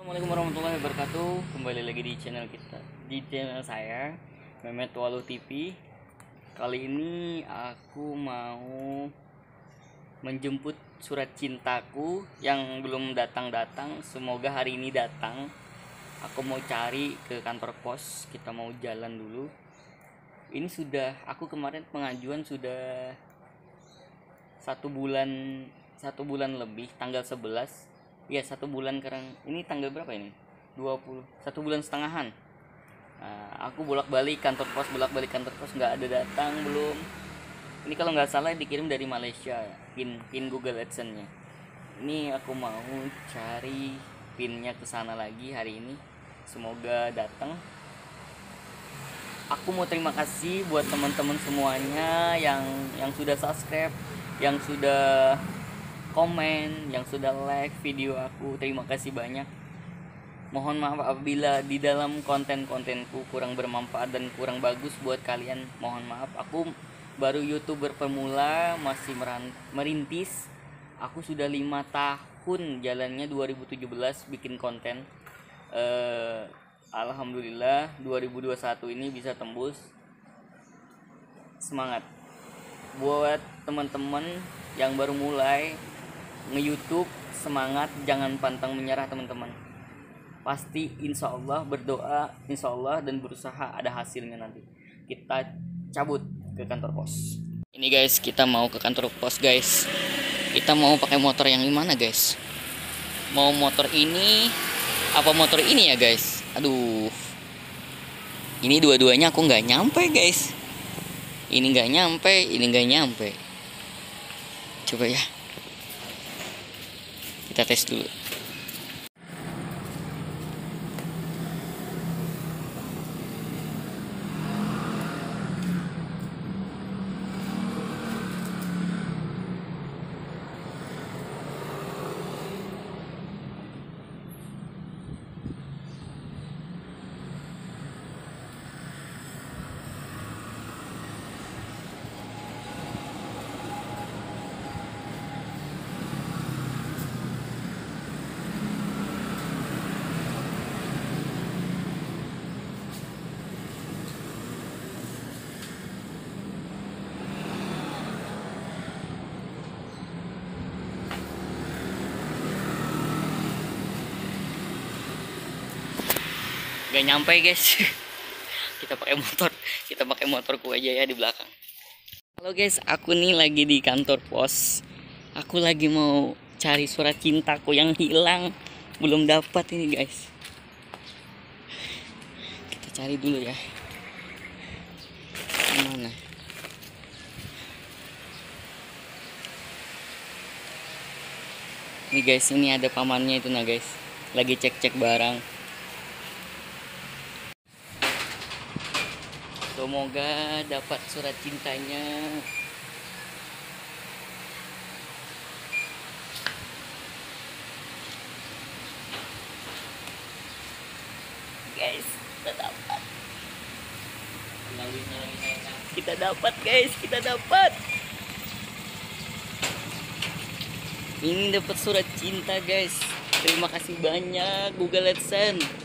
Assalamualaikum warahmatullahi wabarakatuh. Kembali lagi di channel kita, di channel saya Mehmet Walu TV. Kali ini aku mau menjemput surat cintaku yang belum datang-datang. Semoga hari ini datang. Aku mau cari ke kantor pos. Kita mau jalan dulu. Ini sudah, aku kemarin pengajuan sudah satu bulan lebih, tanggal 11. Ya, 1 bulan sekarang. Ini tanggal berapa ini? 20. 1 bulan setengahan. Nah, aku bolak-balik kantor pos, nggak ada datang belum. Ini kalau nggak salah dikirim dari Malaysia, pin Google AdSense-nya. Ini aku mau cari pinnya ke sana lagi hari ini. Semoga datang. Aku mau terima kasih buat teman-teman semuanya yang sudah subscribe, yang sudah komen, yang sudah like video aku. Terima kasih banyak. Mohon maaf apabila di dalam konten-kontenku kurang bermanfaat dan kurang bagus buat kalian. Mohon maaf. Aku baru YouTuber pemula, masih merintis. Aku sudah 5 tahun jalannya, 2017 bikin konten. Alhamdulillah 2021 ini bisa tembus. Semangat buat teman-teman yang baru mulai nge-YouTube. Semangat, jangan pantang menyerah teman-teman. Pasti insya Allah, berdoa insya Allah dan berusaha ada hasilnya nanti. Kita cabut ke kantor pos. Ini guys, kita mau ke kantor pos guys. Kita mau pakai motor yang gimana guys? Mau motor ini apa motor ini ya guys? Aduh, ini dua-duanya aku nggak nyampe guys. Ini nggak nyampe, ini nggak nyampe. Coba ya, kita tes dulu. Gak nyampe guys. Kita pakai motorku aja ya di belakang. Halo guys, aku nih lagi di kantor pos. Aku lagi mau cari surat cintaku yang hilang, belum dapat ini guys. Kita cari dulu ya. Mana? Ini guys, ini ada pamannya itu nah guys. Lagi cek-cek barang. Semoga dapat surat cintanya. Guys, kita dapat. Kita dapat guys, kita dapat. Ini dapat surat cinta guys. Terima kasih banyak Google AdSense.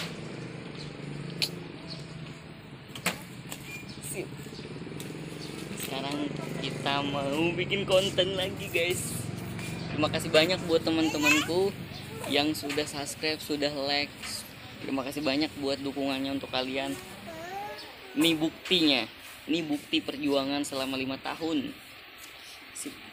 Sekarang kita mau bikin konten lagi guys. Terima kasih banyak buat teman-temanku yang sudah subscribe, sudah like. Terima kasih banyak buat dukungannya untuk kalian. Ini buktinya. Ini bukti perjuangan selama 5 tahun. Sip.